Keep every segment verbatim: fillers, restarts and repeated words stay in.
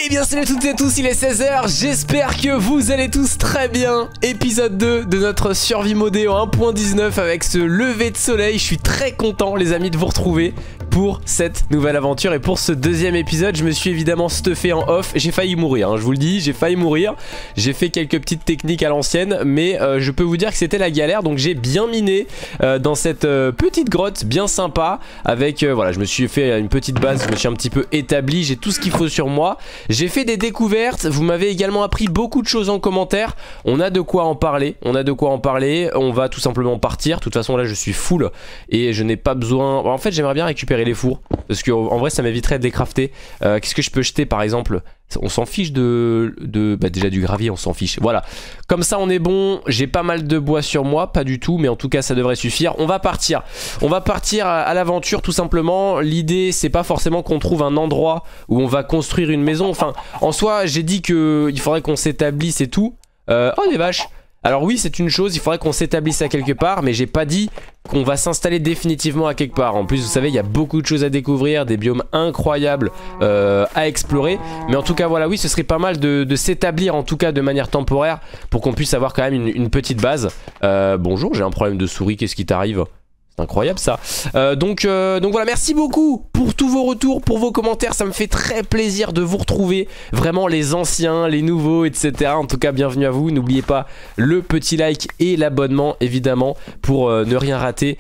bien salut à toutes et à tous, il est seize heures, j'espère que vous allez tous très bien. Épisode deux de notre survie modée en un point dix-neuf avec ce lever de soleil. Je suis très content les amis de vous retrouver pour cette nouvelle aventure. Et pour ce deuxième épisode, je me suis évidemment stuffé en off. J'ai failli mourir, hein, je vous le dis, j'ai failli mourir. J'ai fait quelques petites techniques à l'ancienne, mais euh, je peux vous dire que c'était la galère. Donc j'ai bien miné euh, dans cette euh, petite grotte bien sympa. Avec, euh, voilà, je me suis fait une petite base, je me suis un petit peu établi, j'ai tout ce qu'il faut sur moi. J'ai fait des découvertes, vous m'avez également appris beaucoup de choses en commentaire. On a de quoi en parler, on a de quoi en parler. On va tout simplement partir, de toute façon là je suis full et je n'ai pas besoin... En fait j'aimerais bien récupérer les fours, parce qu'en vrai ça m'éviterait de les crafter. euh, Qu'est-ce que je peux jeter par exemple? On s'en fiche de, de bah déjà du gravier, on s'en fiche. Voilà, comme ça on est bon. J'ai pas mal de bois sur moi, pas du tout, mais en tout cas ça devrait suffire. On va partir, on va partir à, à l'aventure tout simplement. L'idée c'est pas forcément qu'on trouve un endroit où on va construire une maison. Enfin, en soi j'ai dit que il faudrait qu'on s'établisse et tout. euh, Oh les vaches. Alors oui c'est une chose, il faudrait qu'on s'établisse à quelque part, mais j'ai pas dit qu'on va s'installer définitivement à quelque part. En plus vous savez il y a beaucoup de choses à découvrir, des biomes incroyables euh, à explorer. Mais en tout cas voilà, oui ce serait pas mal de, de s'établir en tout cas de manière temporaire, pour qu'on puisse avoir quand même une, une petite base. euh, Bonjour, j'ai un problème de souris, qu'est-ce qui t'arrive ? C'est incroyable ça. euh, donc, euh, donc voilà, merci beaucoup pour tous vos retours, pour vos commentaires. Ça me fait très plaisir de vous retrouver. Vraiment les anciens, les nouveaux, et cetera. En tout cas, bienvenue à vous. N'oubliez pas le petit like et l'abonnement, évidemment, pour euh, ne rien rater.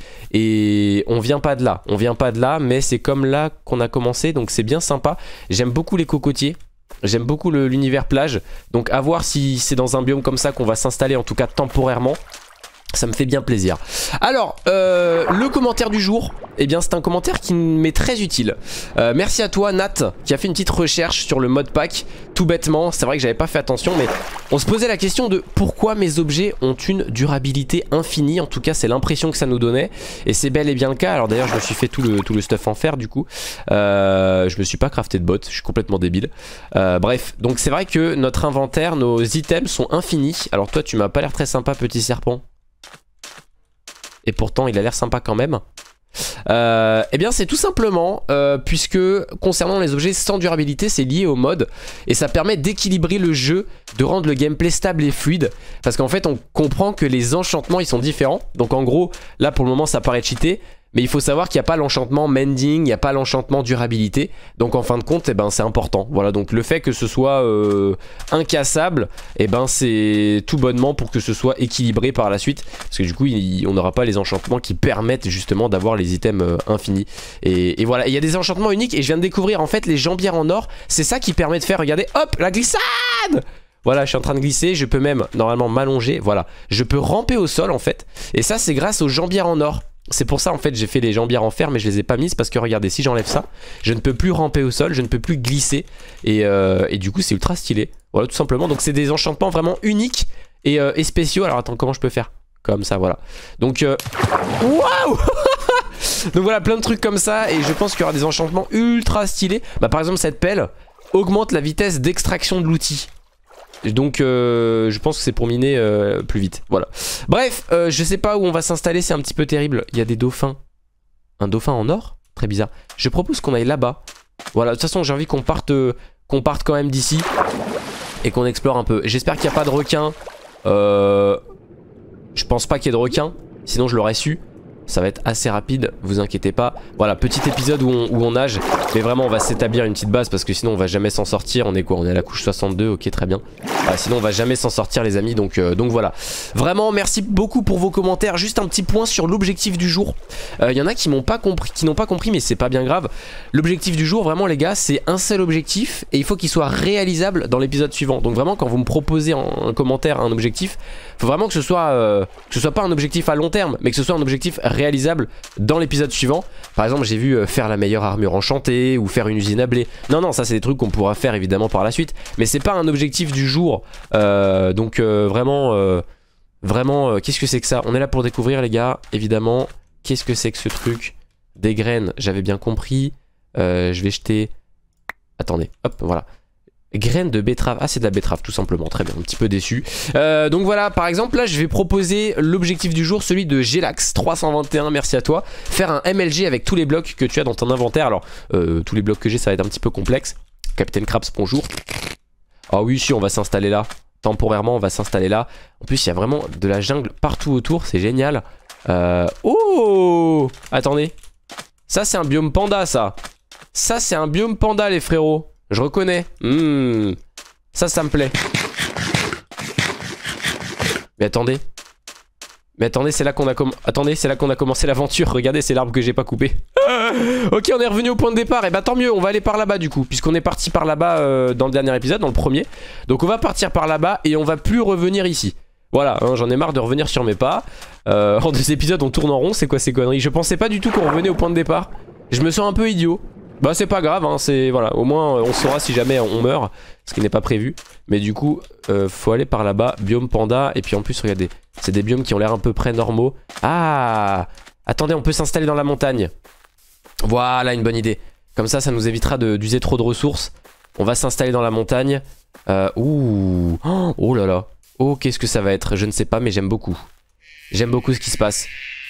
Et on vient pas de là. On vient pas de là, mais c'est comme là qu'on a commencé. Donc c'est bien sympa. J'aime beaucoup les cocotiers. J'aime beaucoup l'univers plage. Donc à voir si c'est dans un biome comme ça qu'on va s'installer, en tout cas temporairement. Ça me fait bien plaisir. Alors, euh, le commentaire du jour, eh bien c'est un commentaire qui m'est très utile. euh, Merci à toi Nat, qui a fait une petite recherche sur le modpack. Tout bêtement, c'est vrai que j'avais pas fait attention, mais on se posait la question de pourquoi mes objets ont une durabilité infinie. En tout cas c'est l'impression que ça nous donnait, et c'est bel et bien le cas. Alors d'ailleurs je me suis fait tout le, tout le stuff en fer du coup. euh, Je me suis pas crafté de bottes, je suis complètement débile. euh, Bref, donc c'est vrai que notre inventaire, nos items sont infinis. Alors toi tu m'as pas l'air très sympa petit serpent, et pourtant il a l'air sympa quand même. Euh, eh bien c'est tout simplement euh, puisque concernant les objets sans durabilité, c'est lié au mode, et ça permet d'équilibrer le jeu, de rendre le gameplay stable et fluide. Parce qu'en fait on comprend que les enchantements ils sont différents. Donc en gros là pour le moment ça paraît cheaté, mais il faut savoir qu'il n'y a pas l'enchantement mending, il n'y a pas l'enchantement durabilité. Donc en fin de compte, eh ben, c'est important. Voilà, donc le fait que ce soit euh, incassable, eh ben, c'est tout bonnement pour que ce soit équilibré par la suite. Parce que du coup, il, on n'aura pas les enchantements qui permettent justement d'avoir les items euh, infinis. Et, et voilà, il y a des enchantements uniques, et je viens de découvrir en fait les jambières en or. C'est ça qui permet de faire, regardez, hop, la glissade! Voilà, je suis en train de glisser, je peux même normalement m'allonger. Voilà, je peux ramper au sol en fait. Et ça, c'est grâce aux jambières en or. C'est pour ça en fait j'ai fait les jambières en fer, mais je les ai pas mises parce que regardez, si j'enlève ça, je ne peux plus ramper au sol, je ne peux plus glisser. Et, euh, et du coup c'est ultra stylé. Voilà, tout simplement. Donc c'est des enchantements vraiment uniques et, euh, et spéciaux. Alors attends, comment je peux faire? Comme ça, voilà. Donc euh... waouh. Donc voilà, plein de trucs comme ça. Et je pense qu'il y aura des enchantements ultra stylés. Bah par exemple cette pelle augmente la vitesse d'extraction de l'outil. Donc euh, je pense que c'est pour miner euh, plus vite. Voilà. Bref, euh, je sais pas où on va s'installer, c'est un petit peu terrible. Il y a des dauphins. Un dauphin en or? Très bizarre. Je propose qu'on aille là-bas. Voilà, de toute façon j'ai envie qu'on parte, euh, qu'on parte quand même d'ici et qu'on explore un peu. J'espère qu'il n'y a pas de requins. euh, Je pense pas qu'il y ait de requins, sinon je l'aurais su. Ça va être assez rapide, vous inquiétez pas. Voilà, petit épisode où on, où on nage. Mais vraiment on va s'établir une petite base, parce que sinon on va jamais s'en sortir. On est quoi? On est à la couche soixante-deux, ok très bien. Ah, sinon on va jamais s'en sortir les amis, donc, euh, donc voilà. Vraiment merci beaucoup pour vos commentaires. Juste un petit point sur l'objectif du jour. Il euh, y en a qui m'ont pas compris, qui n'ont pas compris, mais c'est pas bien grave. L'objectif du jour vraiment les gars, c'est un seul objectif, et il faut qu'il soit réalisable dans l'épisode suivant. Donc vraiment quand vous me proposez en un commentaire un objectif, faut vraiment que ce soit euh, que ce soit pas un objectif à long terme, mais que ce soit un objectif réalisable dans l'épisode suivant. Par exemple j'ai vu euh, faire la meilleure armure enchantée, ou faire une usine à blé. Non non, ça c'est des trucs qu'on pourra faire évidemment par la suite, mais c'est pas un objectif du jour. euh, Donc euh, vraiment euh, Vraiment euh, qu'est-ce que c'est que ça? On est là pour découvrir les gars, évidemment. Qu'est-ce que c'est que ce truc? Des graines, j'avais bien compris. euh, Je vais jeter... Attendez, hop, voilà. Graines de betterave. Ah c'est de la betterave tout simplement, très bien, un petit peu déçu. euh, Donc voilà, par exemple là je vais proposer l'objectif du jour, celui de Gelax trois cent vingt et un, merci à toi. Faire un M L G avec tous les blocs que tu as dans ton inventaire. Alors euh, tous les blocs que j'ai ça va être un petit peu complexe. Capitaine Krabs bonjour. Ah oui, si, on va s'installer là. Temporairement, on va s'installer là. En plus, il y a vraiment de la jungle partout autour. C'est génial. Euh... Oh! Attendez. Ça, c'est un biome panda, ça. Ça, c'est un biome panda, les frérots. Je reconnais. Mmh. Ça, ça me plaît. Mais attendez. Mais attendez, c'est là qu'on a comm... Attendez, c'est là qu'on a commencé l'aventure. Regardez, c'est l'arbre que j'ai pas coupé. Ok, on est revenu au point de départ. Et bah tant mieux, on va aller par là-bas du coup, puisqu'on est parti par là-bas euh, dans le dernier épisode, dans le premier. Donc on va partir par là-bas et on va plus revenir ici. Voilà, hein, j'en ai marre de revenir sur mes pas. Euh, en deux épisodes, on tourne en rond. C'est quoi ces conneries? Je pensais pas du tout qu'on revenait au point de départ. Je me sens un peu idiot. Bah c'est pas grave, hein, c'est voilà, au moins on saura si jamais on meurt, ce qui n'est pas prévu. Mais du coup, euh, faut aller par là-bas, biome panda, et puis en plus regardez, c'est des biomes qui ont l'air à peu près normaux. Ah, attendez, on peut s'installer dans la montagne. Voilà, une bonne idée. Comme ça, ça nous évitera d'user trop de ressources. On va s'installer dans la montagne. Euh, ouh, oh, oh là là, oh qu'est-ce que ça va être, je ne sais pas, mais j'aime beaucoup. J'aime beaucoup ce qui se passe.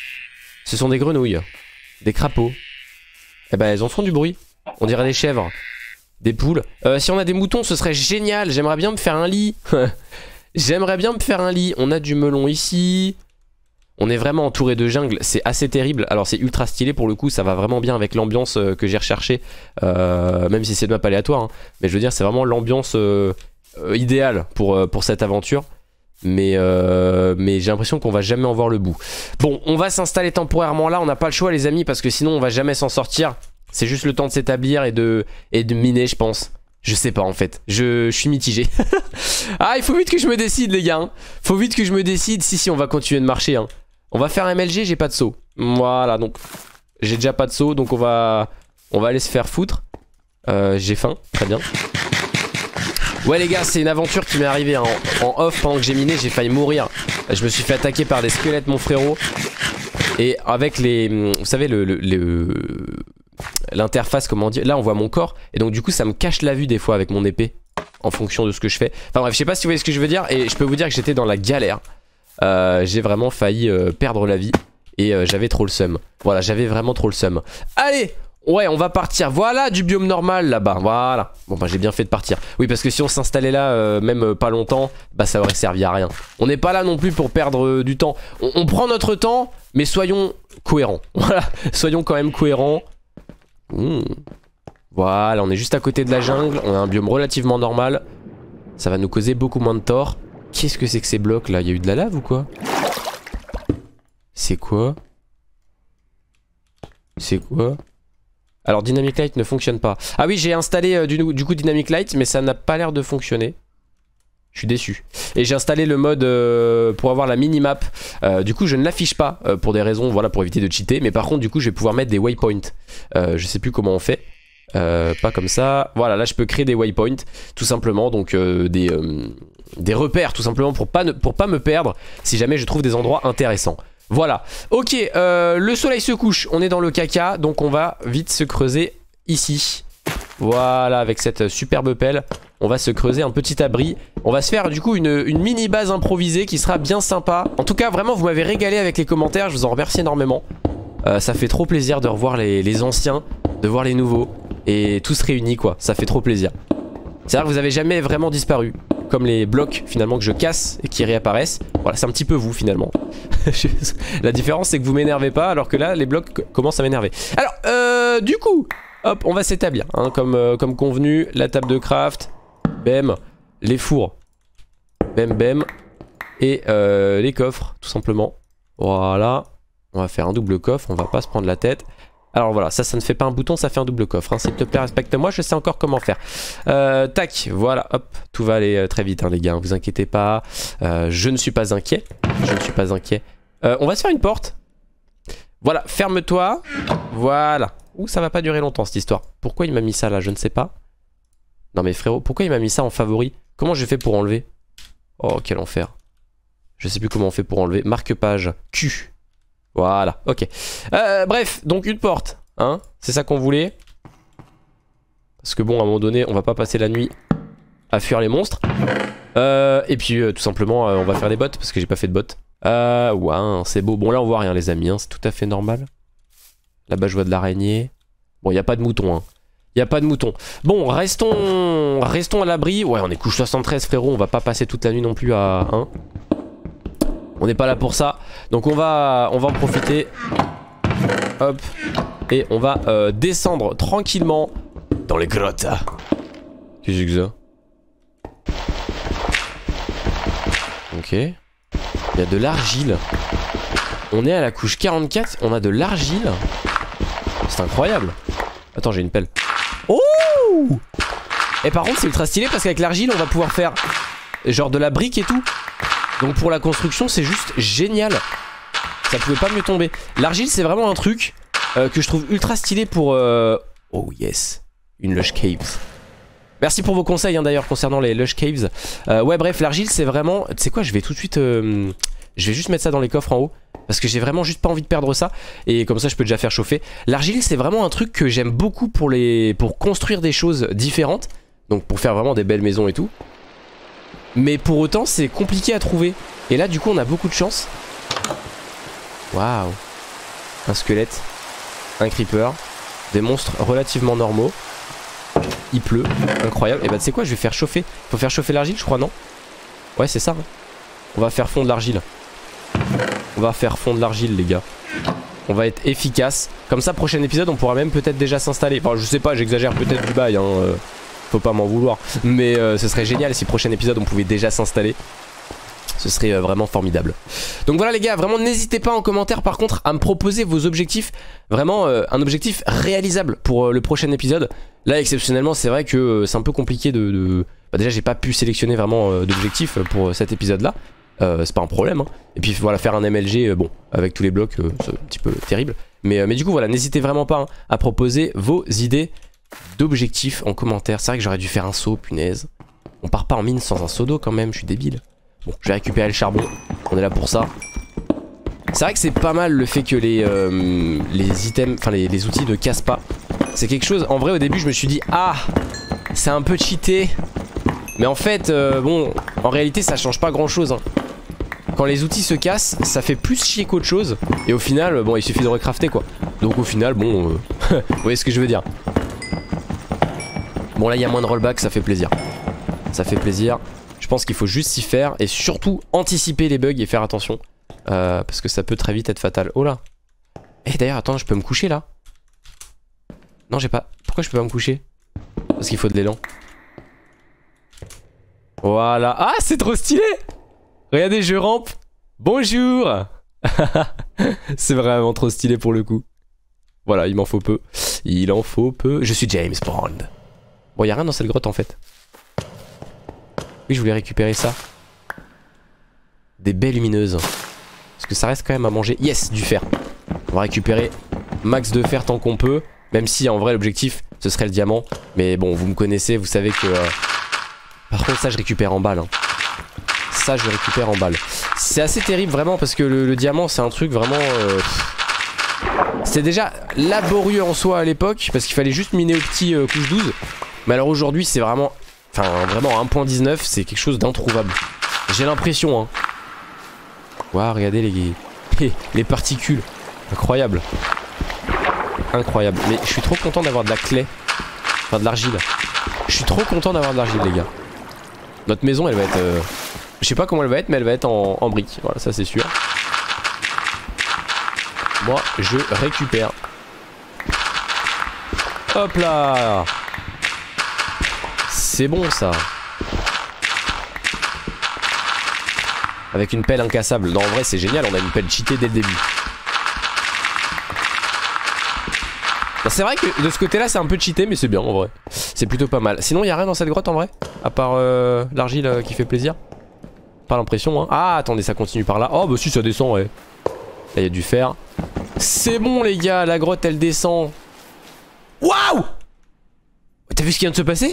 Ce sont des grenouilles, des crapauds. Eh ben elles en font du bruit. On dirait des chèvres. Des poules. euh, Si on a des moutons ce serait génial. J'aimerais bien me faire un lit. J'aimerais bien me faire un lit. On a du melon ici. On est vraiment entouré de jungle. C'est assez terrible. Alors c'est ultra stylé pour le coup. Ça va vraiment bien avec l'ambiance euh, que j'ai recherchée. euh, Même si c'est de map aléatoire hein. Mais je veux dire c'est vraiment l'ambiance euh, euh, idéale pour, euh, pour cette aventure. Mais, euh, mais j'ai l'impression qu'on va jamais en voir le bout. Bon, on va s'installer temporairement là. On n'a pas le choix les amis, parce que sinon on va jamais s'en sortir. C'est juste le temps de s'établir et de, et de miner je pense. Je sais pas en fait, je, je suis mitigé. Ah il faut vite que je me décide les gars hein. Faut vite que je me décide. Si si on va continuer de marcher hein. On va faire un M L G, j'ai pas de saut. Voilà donc j'ai déjà pas de saut. Donc on va, on va aller se faire foutre. euh, J'ai faim, très bien. Ouais les gars, c'est une aventure qui m'est arrivée hein. en, en off pendant que j'ai miné, j'ai failli mourir. Je me suis fait attaquer par des squelettes mon frérot. Et avec les... Vous savez le... le, le l'interface comment dire, là on voit mon corps. Et donc du coup ça me cache la vue des fois avec mon épée. En fonction de ce que je fais. Enfin bref, je sais pas si vous voyez ce que je veux dire. Et je peux vous dire que j'étais dans la galère. euh, J'ai vraiment failli euh, perdre la vie. Et euh, j'avais trop le seum. Voilà, j'avais vraiment trop le seum. Allez! Ouais, on va partir. Voilà du biome normal là-bas. Voilà. Bon bah j'ai bien fait de partir. Oui parce que si on s'installait là euh, même euh, pas longtemps, bah ça aurait servi à rien. On n'est pas là non plus pour perdre euh, du temps. On, on prend notre temps, mais soyons cohérents. Voilà. Soyons quand même cohérents. Mmh. Voilà, on est juste à côté de la jungle. On a un biome relativement normal. Ça va nous causer beaucoup moins de tort. Qu'est-ce que c'est que ces blocs là? Il y a eu de la lave ou quoi? C'est quoi? C'est quoi? Alors Dynamic Light ne fonctionne pas. Ah oui j'ai installé euh, du, du coup Dynamic Light, mais ça n'a pas l'air de fonctionner. Je suis déçu. Et j'ai installé le mode euh, pour avoir la minimap. euh, Du coup je ne l'affiche pas euh, pour des raisons, voilà, pour éviter de cheater. Mais par contre du coup je vais pouvoir mettre des waypoints. euh, Je sais plus comment on fait. euh, Pas comme ça. Voilà, là je peux créer des waypoints tout simplement. Donc euh, des, euh, des repères tout simplement pour pas, ne, pour pas me perdre si jamais je trouve des endroits intéressants. Voilà, ok, euh, le soleil se couche, on est dans le caca, donc on va vite se creuser ici. Voilà, avec cette superbe pelle, on va se creuser un petit abri. On va se faire du coup une, une mini base improvisée qui sera bien sympa. En tout cas, vraiment, vous m'avez régalé avec les commentaires, je vous en remercie énormément. euh, Ça fait trop plaisir de revoir les, les anciens, de voir les nouveaux, et tous réunis quoi, ça fait trop plaisir. C'est-à-dire que vous avez jamais vraiment disparu. Comme les blocs finalement que je casse et qui réapparaissent. Voilà, c'est un petit peu vous finalement. La différence c'est que vous m'énervez pas, alors que là les blocs commencent à m'énerver. Alors euh, du coup, hop, on va s'établir hein, comme, euh, comme convenu. La table de craft, bam. Les fours, bam bam. Et euh, les coffres tout simplement. Voilà. On va faire un double coffre, on va pas se prendre la tête. Alors voilà, ça, ça ne fait pas un bouton, ça fait un double coffre hein. S'il te plaît, respecte-moi, je sais encore comment faire. euh, Tac, voilà, hop, tout va aller euh, très vite hein, les gars, vous inquiétez pas. euh, Je ne suis pas inquiet, je ne suis pas inquiet. euh, On va se faire une porte. Voilà, ferme-toi. Voilà. Ouh, ça va pas durer longtemps cette histoire. Pourquoi il m'a mis ça là, je ne sais pas. Non mais frérot, pourquoi il m'a mis ça en favori? Comment j'ai fait pour enlever? Oh, quel enfer. Je sais plus comment on fait pour enlever. Marque-page, Q. Voilà, ok. Euh, bref, donc une porte, hein, c'est ça qu'on voulait. Parce que bon, à un moment donné, on va pas passer la nuit à fuir les monstres. Euh, et puis, euh, tout simplement, euh, on va faire des bottes, parce que j'ai pas fait de bottes. Euh, ouais, c'est beau. Bon, là, on voit rien, les amis, hein, c'est tout à fait normal. Là-bas, je vois de l'araignée. Bon, il n'y a pas de mouton, hein. Y a pas de mouton. Bon, restons, restons à l'abri. Ouais, on est couche soixante-treize, frérot. On va pas passer toute la nuit non plus à un. On n'est pas là pour ça. Donc on va, on va en profiter. Hop. Et on va euh, descendre tranquillement dans les grottes. Qu'est-ce que c'est que ça? Ok. Il y a de l'argile. On est à la couche quarante-quatre. On a de l'argile. C'est incroyable. Attends, j'ai une pelle. Oh! Et par contre, c'est ultra stylé parce qu'avec l'argile, on va pouvoir faire genre de la brique et tout. Donc pour la construction, c'est juste génial. Ça pouvait pas mieux tomber. L'argile, c'est vraiment un truc euh, que je trouve ultra stylé pour... Euh... Oh yes, une Lush Caves. Merci pour vos conseils hein, d'ailleurs concernant les Lush Caves. Euh, ouais bref, l'argile c'est vraiment... Tu sais quoi, je vais tout de suite... Euh... Je vais juste mettre ça dans les coffres en haut. Parce que j'ai vraiment juste pas envie de perdre ça. Et comme ça je peux déjà faire chauffer. L'argile c'est vraiment un truc que j'aime beaucoup pour, les... pour construire des choses différentes. Donc pour faire vraiment des belles maisons et tout. Mais pour autant c'est compliqué à trouver. Et là du coup on a beaucoup de chance. Waouh. Un squelette. Un creeper. Des monstres relativement normaux. Il pleut. Incroyable. Et bah tu sais quoi, je vais faire chauffer. Faut faire chauffer l'argile je crois, non? Ouais c'est ça hein. On va faire fondre l'argile. On va faire fondre l'argile les gars. On va être efficace. Comme ça prochain épisode on pourra même peut-être déjà s'installer. Enfin je sais pas, j'exagère peut-être du bail hein. euh, Faut pas m'en vouloir. Mais euh, ce serait génial si prochain épisode on pouvait déjà s'installer. Ce serait euh, vraiment formidable. Donc voilà les gars, vraiment n'hésitez pas en commentaire par contre à me proposer vos objectifs. Vraiment euh, un objectif réalisable pour euh, le prochain épisode. Là exceptionnellement c'est vrai que euh, c'est un peu compliqué de... de... Bah, déjà j'ai pas pu sélectionner vraiment euh, d'objectifs pour euh, cet épisode là. Euh, c'est pas un problème hein. Et puis voilà, faire un M L G euh, bon avec tous les blocs euh, c'est un petit peu terrible. Mais, euh, mais du coup voilà, n'hésitez vraiment pas hein, à proposer vos idées d'objectifs en commentaire. C'est vrai que j'aurais dû faire un saut, punaise. On part pas en mine sans un seau d'eau quand même, je suis débile. Bon, je vais récupérer le charbon, on est là pour ça. C'est vrai que c'est pas mal le fait que les, euh, les items, enfin les, les outils ne cassent pas. C'est quelque chose, en vrai au début je me suis dit ah, c'est un peu cheaté. Mais en fait, euh, bon, en réalité ça change pas grand chose hein. Quand les outils se cassent, ça fait plus chier qu'autre chose. Et au final, bon il suffit de recrafter quoi. Donc au final, bon, euh, vous voyez ce que je veux dire. Bon là il y a moins de rollback, ça fait plaisir. Ça fait plaisir. Je pense qu'il faut juste s'y faire et surtout anticiper les bugs et faire attention. Euh, parce que ça peut très vite être fatal. Oh là. Eh d'ailleurs attends, je peux me coucher là? Non j'ai pas... Pourquoi je peux pas me coucher? Parce qu'il faut de l'élan. Voilà. Ah c'est trop stylé. Regardez je rampe. Bonjour. C'est vraiment trop stylé pour le coup. Voilà il m'en faut peu. Il en faut peu. Je suis James Bond. Bon y'a rien dans cette grotte en fait. Oui je voulais récupérer ça. Des baies lumineuses. Parce que ça reste quand même à manger. Yes, du fer. On va récupérer max de fer tant qu'on peut. Même si en vrai l'objectif ce serait le diamant. Mais bon vous me connaissez, vous savez que... Euh... Par contre ça je récupère en balle hein. Ça je récupère en balle. C'est assez terrible vraiment parce que le, le diamant c'est un truc vraiment... Euh... C'était déjà laborieux en soi à l'époque. Parce qu'il fallait juste miner au petit euh, couche douze. Mais alors aujourd'hui c'est vraiment... Enfin vraiment un point dix-neuf c'est quelque chose d'introuvable. J'ai l'impression hein. Waouh regardez les, les, les particules. Incroyable. Incroyable. Mais je suis trop content d'avoir de la claie. Enfin de l'argile. Je suis trop content d'avoir de l'argile les gars. Notre maison elle va être... Euh... Je sais pas comment elle va être mais elle va être en, en briques. Voilà ça c'est sûr. Moi je récupère. Hop là. C'est bon ça. Avec une pelle incassable. Non en vrai c'est génial, on a une pelle cheatée dès le début. C'est vrai que de ce côté là c'est un peu cheaté mais c'est bien en vrai. C'est plutôt pas mal. Sinon y'a rien dans cette grotte en vrai? À part euh, l'argile euh, qui fait plaisir. Pas l'impression hein. Ah attendez ça continue par là. Oh bah si ça descend ouais. Là y'a du fer. C'est bon les gars, la grotte elle descend. Waouh. T'as vu ce qui vient de se passer?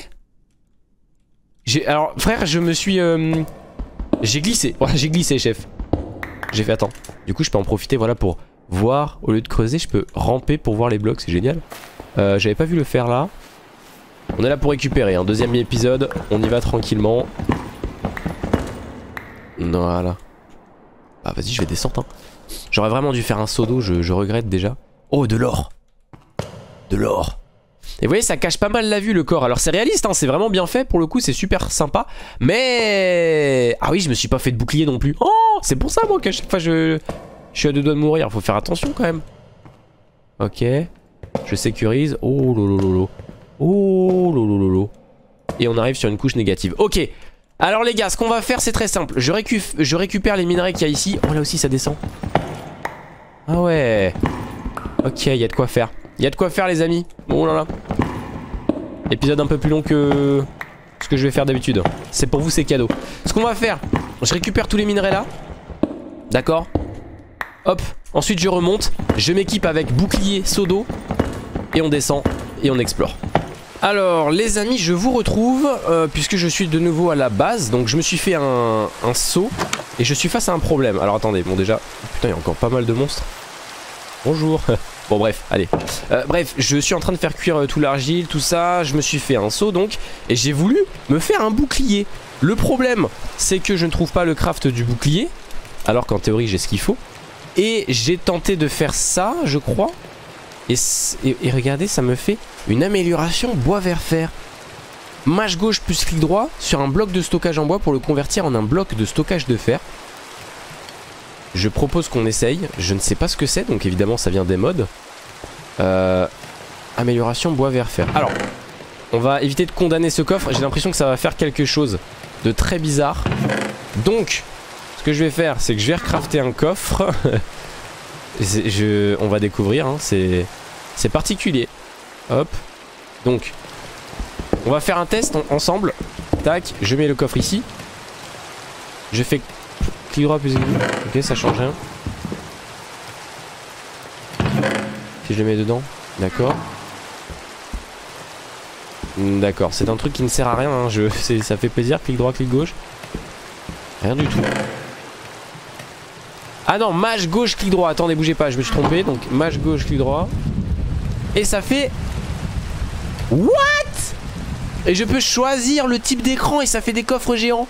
Alors frère je me suis... Euh... J'ai glissé, voilà j'ai glissé chef. J'ai fait attends. Du coup je peux en profiter voilà pour voir. Au lieu de creuser je peux ramper pour voir les blocs, c'est génial. euh, J'avais pas vu le faire là. On est là pour récupérer un hein. Deuxième épisode. On y va tranquillement. Voilà. Ah vas-y je vais descendre hein. J'aurais vraiment dû faire un seau d'eau, je, je regrette déjà. Oh de l'or. De l'or. Et vous voyez, ça cache pas mal la vue le corps. Alors c'est réaliste, hein, c'est vraiment bien fait. Pour le coup, c'est super sympa. Mais... Ah oui, je me suis pas fait de bouclier non plus. Oh, c'est pour ça moi qu'à chaque fois je... je suis à deux doigts de mourir. Faut faire attention quand même. Ok. Je sécurise. Oh lolololo. Oh lolololo. Et on arrive sur une couche négative. Ok. Alors les gars, ce qu'on va faire c'est très simple. Je, récup... je récupère les minerais qu'il y a ici. Oh là aussi ça descend. Ah ouais. Ok, il y a de quoi faire. Il y a de quoi faire les amis. Oh là là. Épisode un peu plus long que ce que je vais faire d'habitude. C'est pour vous, c'est cadeau. Ce qu'on va faire, je récupère tous les minerais là. D'accord. Hop. Ensuite je remonte. Je m'équipe avec bouclier, seau d'eau. Et on descend et on explore. Alors les amis, je vous retrouve euh, puisque je suis de nouveau à la base. Donc je me suis fait un, un saut. Et je suis face à un problème. Alors attendez, bon déjà, putain il y a encore pas mal de monstres. Bonjour. Bon bref, allez. Euh, bref, je suis en train de faire cuire euh, tout l'argile, tout ça. Je me suis fait un seau donc. Et j'ai voulu me faire un bouclier. Le problème, c'est que je ne trouve pas le craft du bouclier. Alors qu'en théorie j'ai ce qu'il faut. Et j'ai tenté de faire ça, je crois. Et, et, et regardez, ça me fait une amélioration bois vert fer. Mâche gauche plus clic droit sur un bloc de stockage en bois pour le convertir en un bloc de stockage de fer. Je propose qu'on essaye. Je ne sais pas ce que c'est, donc évidemment ça vient des mods. Euh, amélioration bois vert fer. Alors, on va éviter de condamner ce coffre. J'ai l'impression que ça va faire quelque chose de très bizarre. Donc, ce que je vais faire, c'est que je vais recrafter un coffre. je, on va découvrir, hein, c'est particulier. Hop. Donc, on va faire un test en, ensemble. Tac, je mets le coffre ici. Je fais clic droit plus. Ok, ça change rien. Si je le mets dedans, d'accord. D'accord, c'est un truc qui ne sert à rien. Hein. Je, ça fait plaisir, clic droit, clic gauche. Rien du tout. Ah non, mâche gauche, clic droit. Attendez, bougez pas, je me suis trompé. Donc mâche gauche, clic droit. Et ça fait... What? Et je peux choisir le type d'écran et ça fait des coffres géants.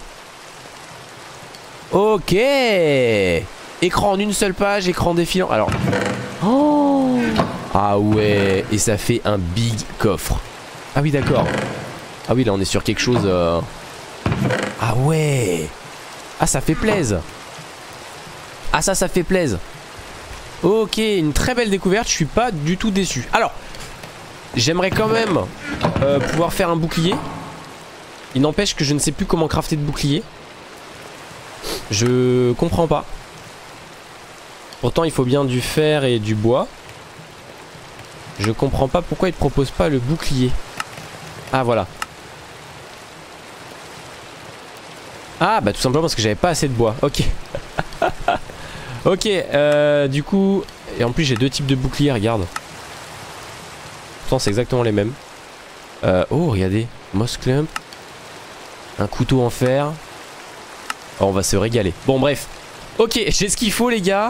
Ok. Écran en une seule page, écran défilant. Alors... Oh. Ah ouais. Et ça fait un big coffre. Ah oui, d'accord. Ah oui, là on est sur quelque chose... Euh... Ah ouais. Ah, ça fait plaisir. Ah ça, ça fait plaisir. Ok, une très belle découverte. Je suis pas du tout déçu. Alors, j'aimerais quand même euh, pouvoir faire un bouclier. Il n'empêche que je ne sais plus comment crafter de bouclier. Je comprends pas. Pourtant, il faut bien du fer et du bois. Je comprends pas pourquoi il ne propose pas le bouclier. Ah, voilà. Ah, bah tout simplement parce que j'avais pas assez de bois. Ok. Ok, euh, du coup... Et en plus j'ai deux types de boucliers, regarde. Pourtant c'est exactement les mêmes. euh, Oh, regardez, Moss Clump. Un couteau en fer. Oh, on va se régaler. Bon bref. Ok, j'ai ce qu'il faut les gars.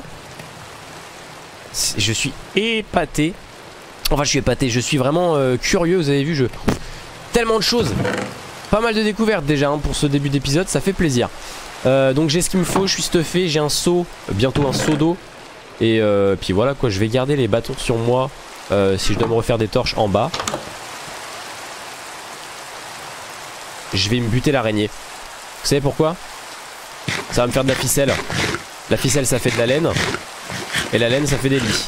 Je suis épaté. Enfin je suis épaté, je suis vraiment euh, curieux. Vous avez vu, je... Tellement de choses. Pas mal de découvertes déjà hein, pour ce début d'épisode, ça fait plaisir. Euh, donc j'ai ce qu'il me faut, je suis stuffé, j'ai un seau, bientôt un seau d'eau. Et euh, puis voilà quoi, je vais garder les bâtons sur moi euh, si je dois me refaire des torches en bas. Je vais me buter l'araignée. Vous savez pourquoi? Ça va me faire de la ficelle. La ficelle ça fait de la laine. Et la laine ça fait des lits.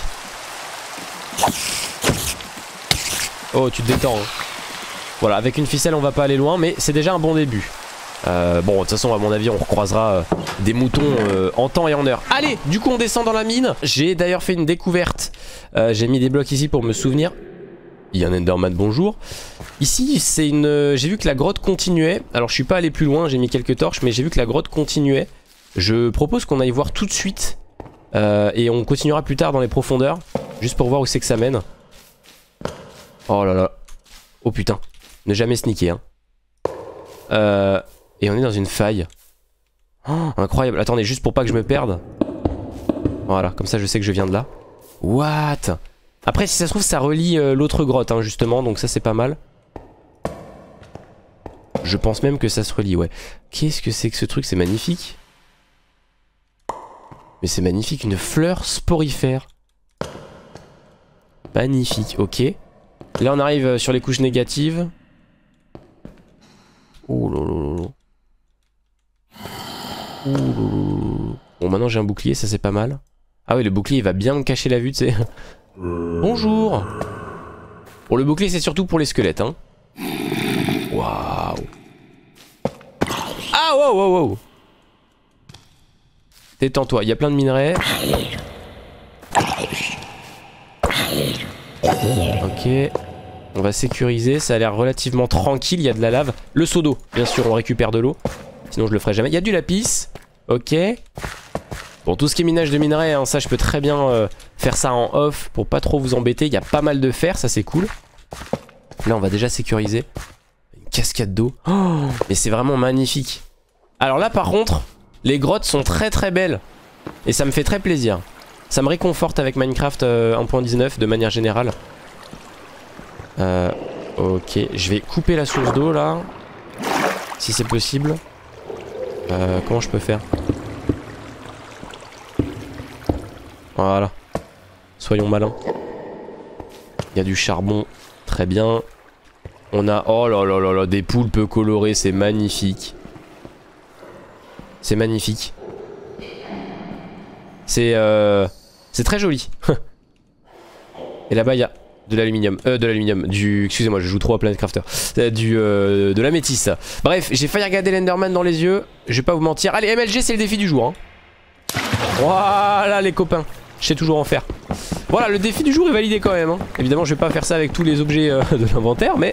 Oh tu te détends hein. Voilà, avec une ficelle on va pas aller loin, mais c'est déjà un bon début. Euh, bon, de toute façon, à mon avis, on recroisera euh, des moutons euh, en temps et en heure. Allez, du coup, on descend dans la mine. J'ai d'ailleurs fait une découverte. Euh, J'ai mis des blocs ici pour me souvenir. Il y a un Enderman, bonjour. Ici, c'est une... Euh, j'ai vu que la grotte continuait. Alors, je suis pas allé plus loin, j'ai mis quelques torches, mais j'ai vu que la grotte continuait. Je propose qu'on aille voir tout de suite. Euh, et on continuera plus tard dans les profondeurs. Juste pour voir où c'est que ça mène. Oh là là. Oh putain. Ne jamais sneaker, hein. Euh... Et on est dans une faille. Oh, incroyable. Attendez, juste pour pas que je me perde. Voilà, comme ça je sais que je viens de là. What? Après, si ça se trouve, ça relie euh, l'autre grotte, hein, justement. Donc ça, c'est pas mal. Je pense même que ça se relie, ouais. Qu'est-ce que c'est que ce truc? C'est magnifique. Mais c'est magnifique, une fleur sporifère. Magnifique, ok. Là on arrive sur les couches négatives. Oh lolo. Oh lolo. Bon maintenant j'ai un bouclier, ça c'est pas mal. Ah oui, le bouclier il va bien me cacher la vue, tu sais. Bonjour. Bon, le bouclier c'est surtout pour les squelettes, hein. Waouh. Ah wow wow wow. Détends-toi, il y a plein de minerais. Ok. On va sécuriser, ça a l'air relativement tranquille, il y a de la lave. Le seau d'eau, bien sûr, on récupère de l'eau. Sinon je le ferai jamais. Il y a du lapis. Ok. Bon, tout ce qui est minage de minerais, hein, ça je peux très bien euh, faire ça en off pour pas trop vous embêter. Il y a pas mal de fer, ça c'est cool. Là on va déjà sécuriser. Une cascade d'eau. Oh, mais c'est vraiment magnifique. Alors là par contre, les grottes sont très très belles. Et ça me fait très plaisir. Ça me réconforte avec Minecraft euh, un point dix-neuf de manière générale. Euh, ok, je vais couper la source d'eau là. Si c'est possible. Euh, comment je peux faire? Voilà. Soyons malins. Il y a du charbon. Très bien. On a... Oh là là là là, des poulpes colorées, c'est magnifique. C'est magnifique. C'est euh... c'est très joli. Et là-bas il y a de l'aluminium. Euh, de l'aluminium. Du... Excusez-moi, je joue trop à Planet Crafter. Euh, du... Euh, de la métisse. Bref, j'ai failli regarder l'Enderman dans les yeux. Je vais pas vous mentir. Allez, M L G, c'est le défi du jour. Hein. Voilà les copains. Je sais toujours en faire. Voilà, le défi du jour est validé quand même. Hein. Évidemment, je vais pas faire ça avec tous les objets euh, de l'inventaire, mais...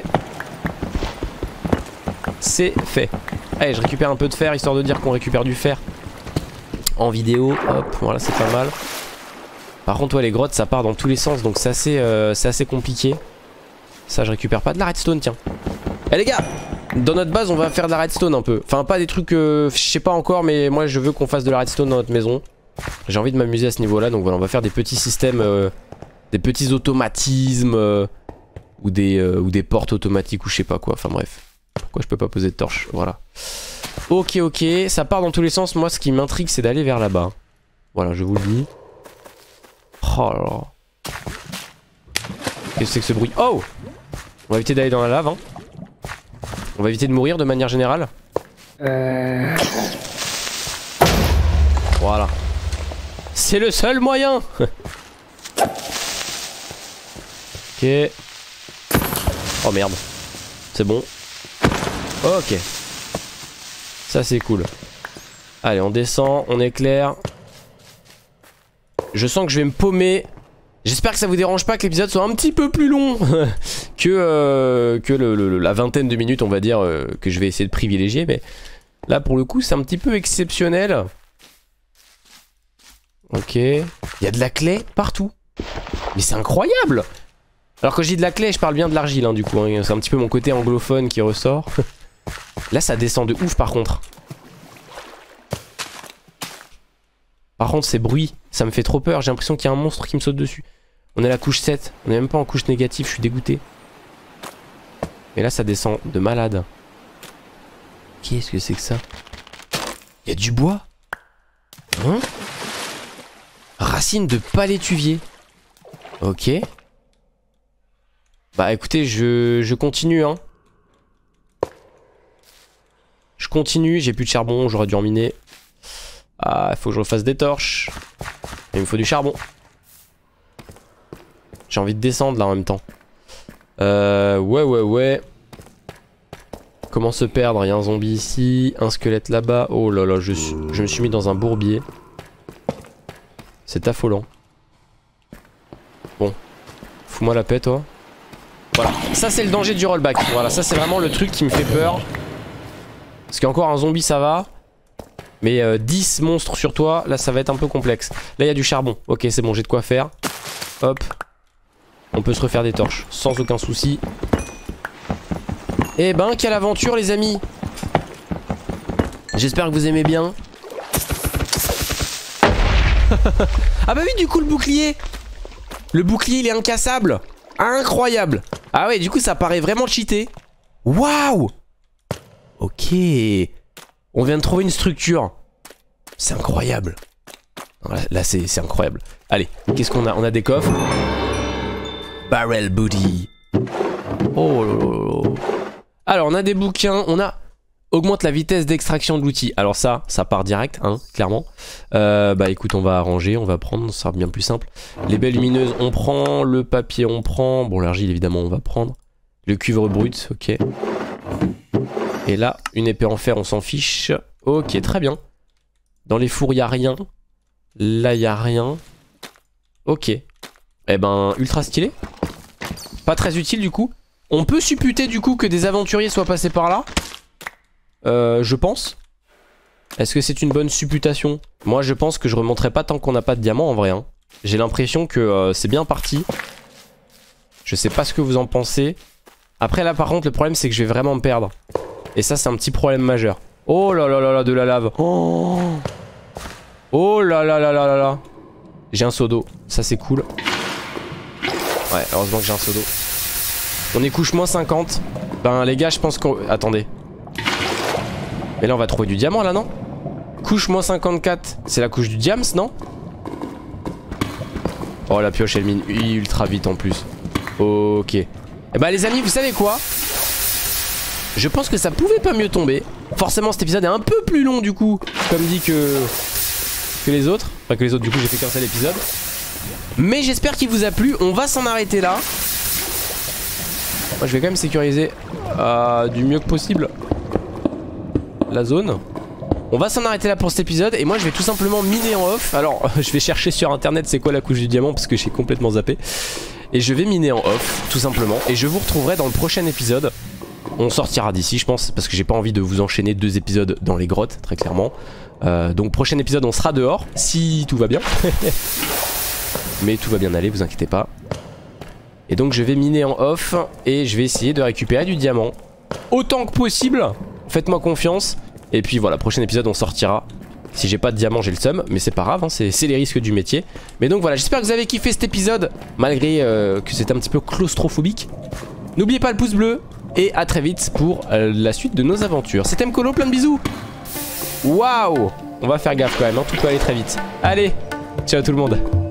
c'est fait. Allez, je récupère un peu de fer, histoire de dire qu'on récupère du fer en vidéo. Hop, voilà, c'est pas mal. Par contre, ouais, les grottes, ça part dans tous les sens, donc c'est assez, euh, c'est assez compliqué. Ça, je récupère pas de la redstone, tiens. Eh les gars, dans notre base, on va faire de la redstone un peu. Enfin, pas des trucs, euh, je sais pas encore, mais moi, je veux qu'on fasse de la redstone dans notre maison. J'ai envie de m'amuser à ce niveau-là, donc voilà, on va faire des petits systèmes, euh, des petits automatismes, euh, ou, des, euh, ou des portes automatiques, ou je sais pas quoi, enfin bref. Pourquoi je peux pas poser de torche? Voilà. Ok, ok, ça part dans tous les sens. Moi, ce qui m'intrigue, c'est d'aller vers là-bas. Voilà, je vous le dis. Oh là là. Qu'est-ce que c'est que ce bruit? Oh! On va éviter d'aller dans la lave, hein. On va éviter de mourir de manière générale. Euh... Voilà. C'est le seul moyen. Ok. Oh merde. C'est bon. Ok. Ça c'est cool. Allez, on descend, on éclaire. Je sens que je vais me paumer. J'espère que ça vous dérange pas que l'épisode soit un petit peu plus long que, euh, que le, le, la vingtaine de minutes, on va dire, euh, que je vais essayer de privilégier. Mais là, pour le coup, c'est un petit peu exceptionnel. Ok. Il y a de la claie partout. Mais c'est incroyable! Alors quand je dis de la claie, je parle bien de l'argile, hein, du coup. Hein. C'est un petit peu mon côté anglophone qui ressort. Là, ça descend de ouf, par contre. Par contre, ces bruits, ça me fait trop peur. J'ai l'impression qu'il y a un monstre qui me saute dessus. On est à la couche sept. On est même pas en couche négative, je suis dégoûté. Et là, ça descend de malade. Qu'est-ce que c'est que ça? Il y a du bois? Hein? Racine de palétuvier. Ok. Bah écoutez, je, je continue, hein. Je continue, j'ai plus de charbon, j'aurais dû en miner. Ah, il faut que je refasse des torches. Il me faut du charbon. J'ai envie de descendre là en même temps. Euh, ouais, ouais, ouais. Comment se perdre? Il y a un zombie ici, un squelette là-bas. Oh là là, je, je me suis mis dans un bourbier. C'est affolant. Bon. Fous-moi la paix, toi. Voilà. Ça, c'est le danger du rollback. Voilà, ça, c'est vraiment le truc qui me fait peur. Parce qu'encore un zombie, ça va. Mais euh, dix monstres sur toi, là, ça va être un peu complexe. Là, il y a du charbon. Ok, c'est bon, j'ai de quoi faire. Hop. On peut se refaire des torches. Sans aucun souci. Eh ben, quelle aventure, les amis. J'espère que vous aimez bien. Ah bah oui, du coup, le bouclier. Le bouclier, il est incassable. Incroyable. Ah ouais, du coup, ça paraît vraiment cheaté. Waouh. Ok. On vient de trouver une structure. C'est incroyable. Là, là c'est incroyable. Allez, qu'est-ce qu'on a? On a des coffres. Barrel booty. Oh là là là. Alors on a des bouquins, on a... Augmente la vitesse d'extraction de l'outil. Alors ça, ça part direct, hein, clairement. Euh, bah écoute, on va arranger, on va prendre, ça sera bien plus simple. Les baies lumineuses, on prend. Le papier, on prend. Bon, l'argile, évidemment, on va prendre. Le cuivre brut, ok. Et là, une épée en fer, on s'en fiche. Ok, très bien. Dans les fours, il n'y a rien. Là, il n'y a rien. Ok. Eh ben, ultra stylé. Pas très utile, du coup. On peut supputer, du coup, que des aventuriers soient passés par là. Euh, je pense. Est-ce que c'est une bonne supputation? Moi je pense que je remonterai pas tant qu'on n'a pas de diamant en vrai hein. J'ai l'impression que euh, c'est bien parti. Je sais pas ce que vous en pensez. Après là par contre le problème c'est que je vais vraiment me perdre. Et ça c'est un petit problème majeur. Oh là là là là de la lave. Oh, oh là là là là là là. J'ai un seau d'eau, ça c'est cool. Ouais heureusement que j'ai un seau d'eau. On est couche moins cinquante. Ben les gars je pense qu'on... Attendez. Mais là on va trouver du diamant là non? Couche moins cinquante-quatre. C'est la couche du diams non? Oh la pioche elle mine ultra vite en plus. Ok. Et eh bah les amis vous savez quoi? Je pense que ça pouvait pas mieux tomber. Forcément cet épisode est un peu plus long du coup. Comme dit que Que les autres. Enfin que les autres du coup j'ai fait qu'un seul épisode. Mais j'espère qu'il vous a plu. On va s'en arrêter là. Moi je vais quand même sécuriser euh, du mieux que possible la zone. On va s'en arrêter là pour cet épisode. Et moi je vais tout simplement miner en off. Alors je vais chercher sur internet c'est quoi la couche du diamant parce que j'ai complètement zappé. Et je vais miner en off tout simplement. Et je vous retrouverai dans le prochain épisode. On sortira d'ici je pense parce que j'ai pas envie de vous enchaîner deux épisodes dans les grottes très clairement. euh, Donc prochain épisode on sera dehors si tout va bien. Mais tout va bien aller vous inquiétez pas. Et donc je vais miner en off. Et je vais essayer de récupérer du diamant autant que possible. Faites-moi confiance. Et puis voilà, prochain épisode on sortira. Si j'ai pas de diamant j'ai le seum. Mais c'est pas grave, hein, c'est les risques du métier. Mais donc voilà, j'espère que vous avez kiffé cet épisode. Malgré euh, que c'était un petit peu claustrophobique. N'oubliez pas le pouce bleu. Et à très vite pour euh, la suite de nos aventures. C'était Mkolo, plein de bisous. Waouh. On va faire gaffe quand même, hein, tout peut aller très vite. Allez, ciao tout le monde.